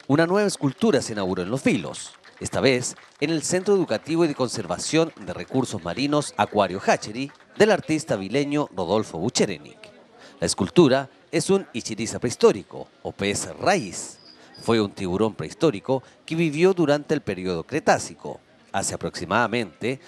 Una nueva escultura se inauguró en Los Vilos, esta vez en el Centro Educativo y de Conservación de Recursos Marinos Acuario Hatchery del artista vileño Rodolfo Bucherenic. La escultura es un ichiriza prehistórico o pez raíz. Fue un tiburón prehistórico que vivió durante el periodo Cretácico, hace aproximadamente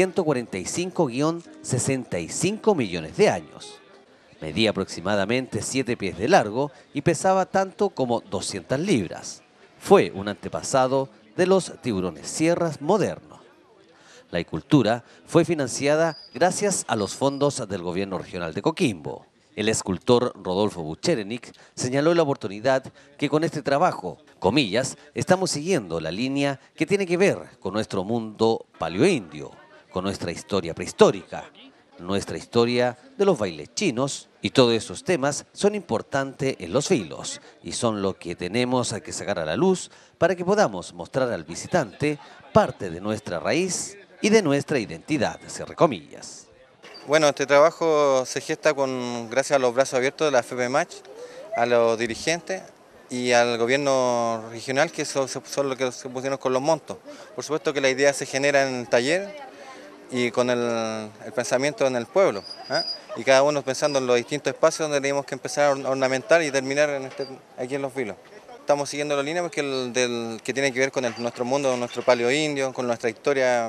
145-65 millones de años. Medía aproximadamente 7 pies de largo y pesaba tanto como 200 libras. Fue un antepasado de los tiburones sierras modernos. La escultura fue financiada gracias a los fondos del gobierno regional de Coquimbo. El escultor Rodolfo Bucherenic señaló en la oportunidad que con este trabajo, comillas, estamos siguiendo la línea que tiene que ver con nuestro mundo paleoindio, con nuestra historia prehistórica, nuestra historia de los bailes chinos, y todos esos temas son importantes en Los Vilos y son lo que tenemos que sacar a la luz para que podamos mostrar al visitante parte de nuestra raíz y de nuestra identidad, cierre comillas. Bueno, este trabajo se gesta gracias a los brazos abiertos de la FEPEMACH, a los dirigentes y al gobierno regional, que son los que se pusieron con los montos. Por supuesto que la idea se genera en el taller y con el pensamiento en el pueblo, y cada uno pensando en los distintos espacios donde tenemos que empezar a ornamentar y terminar aquí en Los Vilos. Estamos siguiendo la línea porque que tiene que ver con nuestro mundo, nuestro paleoindio, con nuestra historia,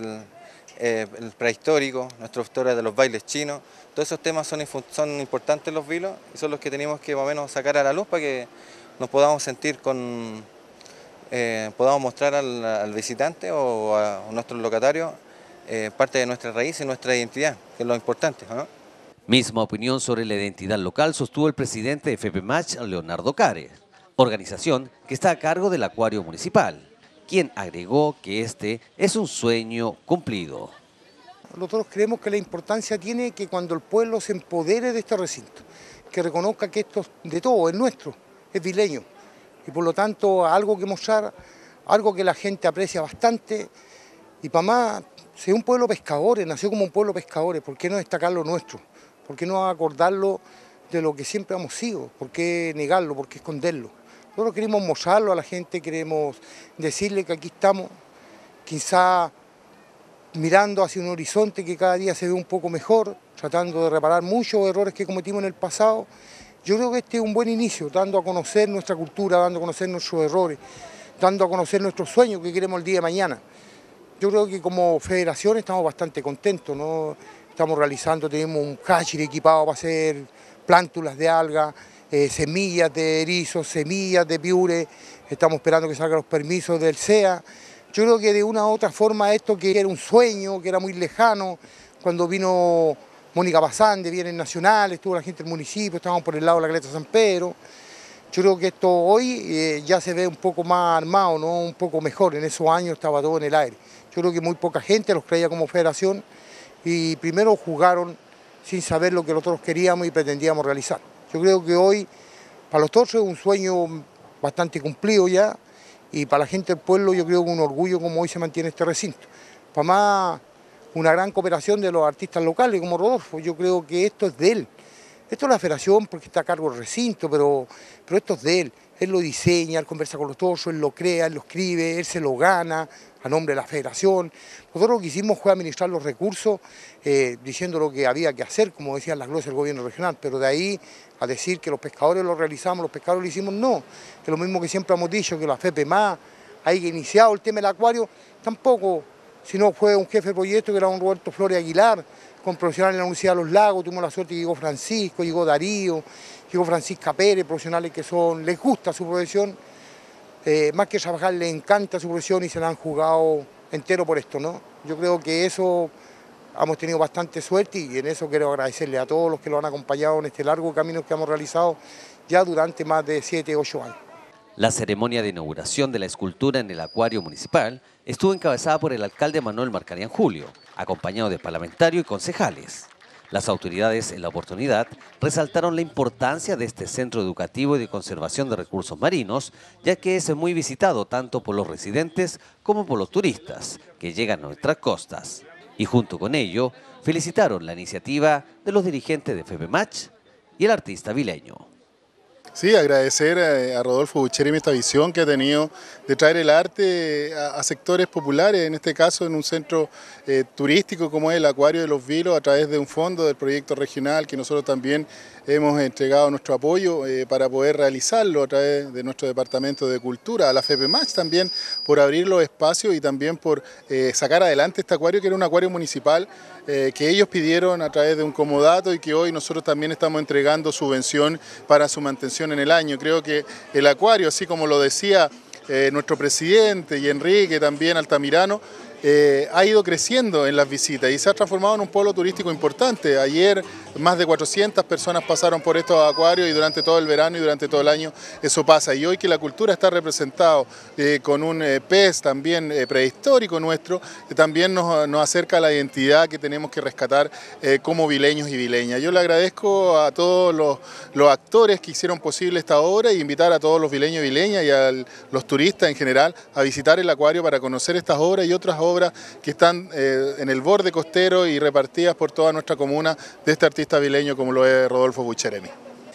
el prehistórico, nuestra historia de los bailes chinos. Todos esos temas son importantes en Los Vilos y son los que tenemos que más o menos sacar a la luz para que nos podamos sentir podamos mostrar al visitante o a nuestros locatarios parte de nuestra raíz y nuestra identidad, que es lo importante, ¿no? Misma opinión sobre la identidad local sostuvo el presidente de FEPEMACH, Leonardo Cares, organización que está a cargo del Acuario Municipal, quien agregó que este es un sueño cumplido. Nosotros creemos que la importancia tiene que cuando el pueblo se empodere de este recinto, que reconozca que esto de todo es nuestro, es vileño, y por lo tanto algo que mostrar, algo que la gente aprecia bastante, y para más, si es un pueblo pescadores, nació como un pueblo pescadores, ¿por qué no destacar lo nuestro? ¿Por qué no acordarlo de lo que siempre hemos sido? ¿Por qué negarlo? ¿Por qué esconderlo? Nosotros queremos mostrarlo a la gente, queremos decirle que aquí estamos, quizá mirando hacia un horizonte que cada día se ve un poco mejor, tratando de reparar muchos errores que cometimos en el pasado. Yo creo que este es un buen inicio, dando a conocer nuestra cultura, dando a conocer nuestros errores, dando a conocer nuestros sueños que queremos el día de mañana. Yo creo que como federación estamos bastante contentos, ¿no? Estamos realizando, tenemos un hatchery equipado para hacer plántulas de algas, semillas de erizos, semillas de piure, estamos esperando que salgan los permisos del SEA. Yo creo que de una u otra forma esto que era un sueño, que era muy lejano, cuando vino Mónica Bazán de Bienes Nacionales, estuvo la gente del municipio, estábamos por el lado de la Caleta San Pedro. Yo creo que esto hoy ya se ve un poco más armado, ¿no? Un poco mejor, en esos años estaba todo en el aire. Yo creo que muy poca gente los creía como federación y primero jugaron sin saber lo que nosotros queríamos y pretendíamos realizar. Yo creo que hoy para los toros es un sueño bastante cumplido ya y para la gente del pueblo yo creo que un orgullo como hoy se mantiene este recinto. Para más una gran cooperación de los artistas locales como Rodolfo, yo creo que esto es de él. Esto es la federación porque está a cargo del recinto, pero esto es de él. Él lo diseña, él conversa con los toros, él lo crea, él lo escribe, él se lo gana a nombre de la federación. Nosotros lo que hicimos fue administrar los recursos diciendo lo que había que hacer, como decían las glosas del gobierno regional, pero de ahí a decir que los pescadores lo realizamos, los pescadores lo hicimos, no. Que lo mismo que siempre hemos dicho, que la FEPEMACH haya iniciado el tema del acuario, tampoco, sino fue un jefe de proyecto que era un Roberto Flores Aguilar, con profesionales en la Universidad de los Lagos, tuvimos la suerte que llegó Francisco, llegó Darío, llegó Francisca Pérez, profesionales que les gusta su profesión, más que trabajar les encanta su profesión y se la han jugado entero por esto, ¿no? Yo creo que eso hemos tenido bastante suerte y en eso quiero agradecerle a todos los que lo han acompañado en este largo camino que hemos realizado ya durante más de 7, 8 años. La ceremonia de inauguración de la escultura en el Acuario Municipal estuvo encabezada por el alcalde Manuel Marcarián Julio, acompañado de parlamentarios y concejales. Las autoridades en la oportunidad resaltaron la importancia de este centro educativo y de conservación de recursos marinos, ya que es muy visitado tanto por los residentes como por los turistas que llegan a nuestras costas. Y junto con ello, felicitaron la iniciativa de los dirigentes de FEPEMACH y el artista vileño. Sí, agradecer a Rodolfo Bucheremi esta visión que ha tenido de traer el arte a sectores populares, en este caso en un centro turístico como es el Acuario de los Vilos, a través de un fondo del proyecto regional que nosotros también hemos entregado nuestro apoyo para poder realizarlo a través de nuestro Departamento de Cultura, a la FEPEMACH también por abrir los espacios y también por sacar adelante este acuario que era un acuario municipal que ellos pidieron a través de un comodato y que hoy nosotros también estamos entregando subvención para su mantención en el año. Creo que el acuario, así como lo decía nuestro presidente y Enrique también Altamirano, ha ido creciendo en las visitas y se ha transformado en un polo turístico importante. Ayer más de 400 personas pasaron por estos acuarios y durante todo el verano y durante todo el año eso pasa. Y hoy que la cultura está representada con un pez también prehistórico nuestro, también nos acerca a la identidad que tenemos que rescatar como vileños y vileñas. Yo le agradezco a todos los actores que hicieron posible esta obra e invitar a todos los vileños y vileñas y a los turistas en general a visitar el acuario para conocer estas obras y otras obras que están en el borde costero y repartidas por toda nuestra comuna de este artista vileño como lo es Rodolfo Bucheremi.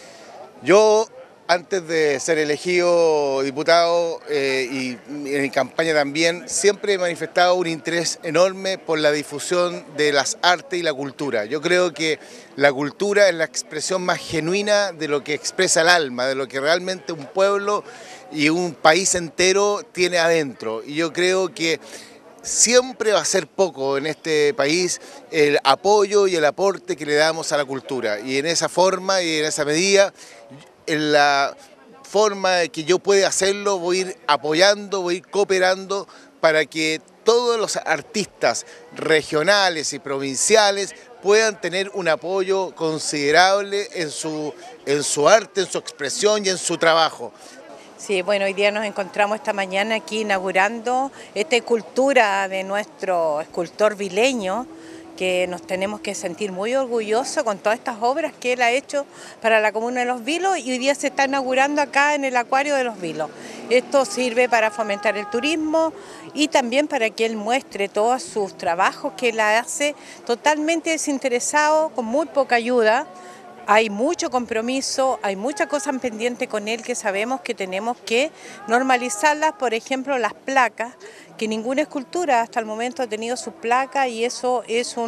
Yo, antes de ser elegido diputado y en campaña también, siempre he manifestado un interés enorme por la difusión de las artes y la cultura. Yo creo que la cultura es la expresión más genuina de lo que expresa el alma, de lo que realmente un pueblo y un país entero tiene adentro. Y yo creo que siempre va a ser poco en este país el apoyo y el aporte que le damos a la cultura. Y en esa forma y en esa medida, en la forma que yo pueda hacerlo, voy a ir apoyando, voy a ir cooperando para que todos los artistas regionales y provinciales puedan tener un apoyo considerable en su arte, en su expresión y en su trabajo. Sí, bueno, hoy día nos encontramos esta mañana aquí inaugurando esta escultura de nuestro escultor vileño, que nos tenemos que sentir muy orgullosos con todas estas obras que él ha hecho para la comuna de Los Vilos y hoy día se está inaugurando acá en el Acuario de Los Vilos. Esto sirve para fomentar el turismo y también para que él muestre todos sus trabajos que él hace totalmente desinteresado, con muy poca ayuda. Hay mucho compromiso, hay muchas cosas pendientes con él que sabemos que tenemos que normalizarlas, por ejemplo las placas, que ninguna escultura hasta el momento ha tenido su placa y eso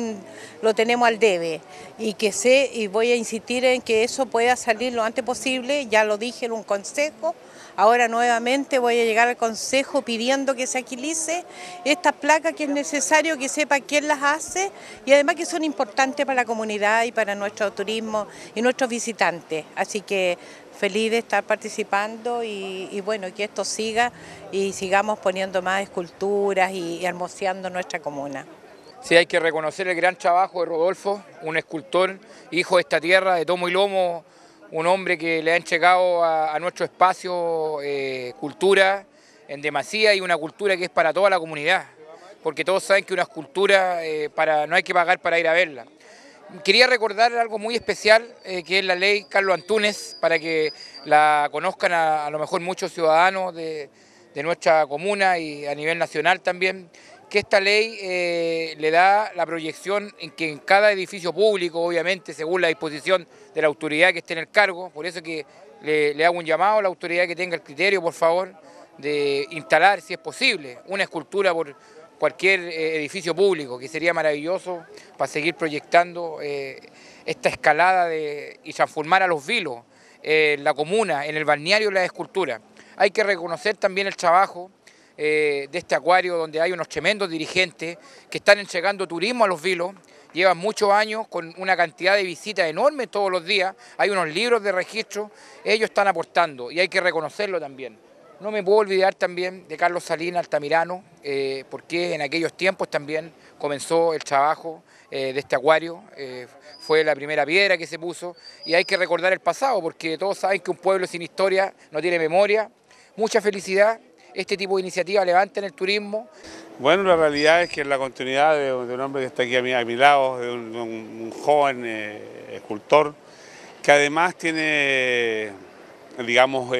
lo tenemos al debe y voy a insistir en que eso pueda salir lo antes posible, ya lo dije en un consejo. Ahora nuevamente voy a llegar al Consejo pidiendo que se agilice estas placas, que es necesario que sepa quién las hace y además que son importantes para la comunidad y para nuestro turismo y nuestros visitantes. Así que feliz de estar participando y bueno, que esto siga y sigamos poniendo más esculturas y hermoseando nuestra comuna. Sí, hay que reconocer el gran trabajo de Rodolfo, un escultor, hijo de esta tierra, de tomo y lomo, un hombre que le ha entregado a nuestro espacio cultura en demasía y una cultura que es para toda la comunidad, porque todos saben que una escultura no hay que pagar para ir a verla. Quería recordar algo muy especial, que es la ley Carlos Antúnez, para que la conozcan a lo mejor muchos ciudadanos de nuestra comuna y a nivel nacional también, que esta ley le da la proyección en que en cada edificio público, obviamente, según la disposición de la autoridad que esté en el cargo, por eso que le hago un llamado a la autoridad que tenga el criterio, por favor, de instalar, si es posible, una escultura por cualquier edificio público, que sería maravilloso para seguir proyectando esta escalada y transformar a Los Vilos, la comuna, en el balneario de la escultura. Hay que reconocer también el trabajo de este acuario donde hay unos tremendos dirigentes que están entregando turismo a Los Vilos, llevan muchos años con una cantidad de visitas enormes todos los días, hay unos libros de registro, ellos están aportando y hay que reconocerlo también. No me puedo olvidar también de Carlos Salinas Altamirano, porque en aquellos tiempos también comenzó el trabajo de este acuario, fue la primera piedra que se puso y hay que recordar el pasado porque todos saben que un pueblo sin historia no tiene memoria. Mucha felicidad. Este tipo de iniciativas levantan el turismo. Bueno, la realidad es que es la continuidad de un hombre que está aquí a mi lado, de un joven escultor, que además tiene, digamos,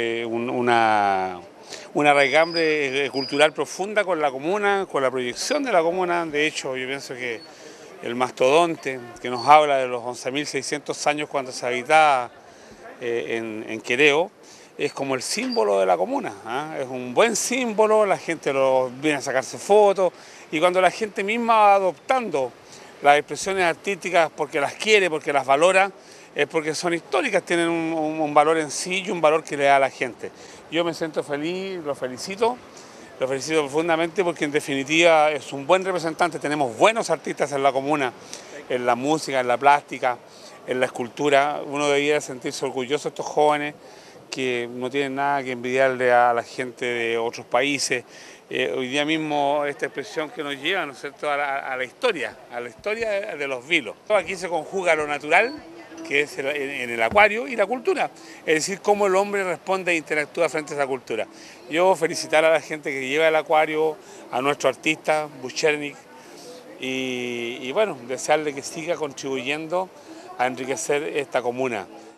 una raigambre cultural profunda con la comuna, con la proyección de la comuna. De hecho, yo pienso que el mastodonte, que nos habla de los 11.600 años cuando se habitaba en Quereo, es como el símbolo de la comuna, ¿ah? Es un buen símbolo, la gente viene a sacarse fotos y cuando la gente misma va adoptando las expresiones artísticas porque las quiere, porque las valora, es porque son históricas, tienen un valor en sí y un valor que le da a la gente. Yo me siento feliz, lo felicito profundamente porque en definitiva es un buen representante, tenemos buenos artistas en la comuna, en la música, en la plástica, en la escultura. Uno debería sentirse orgulloso de estos jóvenes que no tienen nada que envidiarle a la gente de otros países. Hoy día mismo esta expresión que nos lleva, ¿no es cierto?, a la historia de los vilos. Aquí se conjuga lo natural, que es en el acuario, y la cultura, es decir, cómo el hombre responde e interactúa frente a esa cultura. Yo felicitar a la gente que lleva el acuario, a nuestro artista, Buchernik, y bueno, desearle que siga contribuyendo a enriquecer esta comuna.